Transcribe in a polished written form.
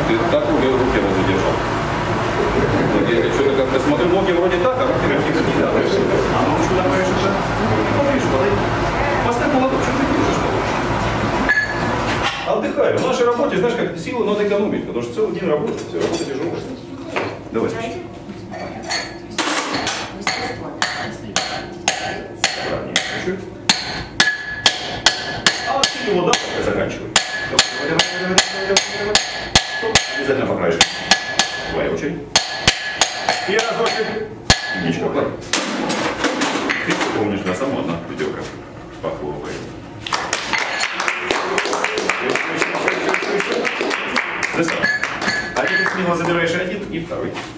Ты так руки задержал. Я что-то как-то смотрю, ноги вроде так, а руки вроде как не так. А ну что добавишь это? Поставь молоток, что ты держишь? Отдыхай. В нашей работе, знаешь, как силы надо экономить, потому что целый день работать, все, работа тяжелая. Давай. Чуть. А ты его, да, заканчивай. Обязательно по краешку. Давай, очередь. И разочек. Ничего, ладно. Ты помнишь, да, сама одна ведерка похлопает. А теперь смело забираешь один и второй.